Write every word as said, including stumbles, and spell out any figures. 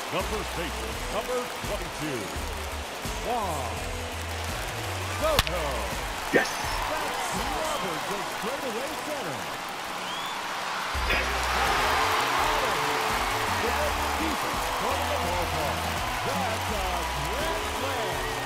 Number station, number twenty-two. Juan Soto. Yes. That's Robert goes straight away center. That's a defense from the ballpark. That's a grand slam.